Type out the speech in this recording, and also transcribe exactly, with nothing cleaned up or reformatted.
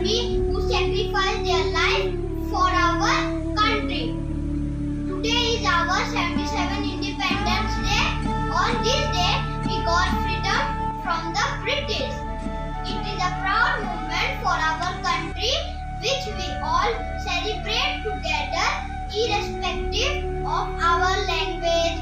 army who sacrificed their life for our country. Today is our seventy-seventh Independence Day. On this day, we got freedom from the British. It is a proud moment for our country which we all celebrate together irrespective of our language,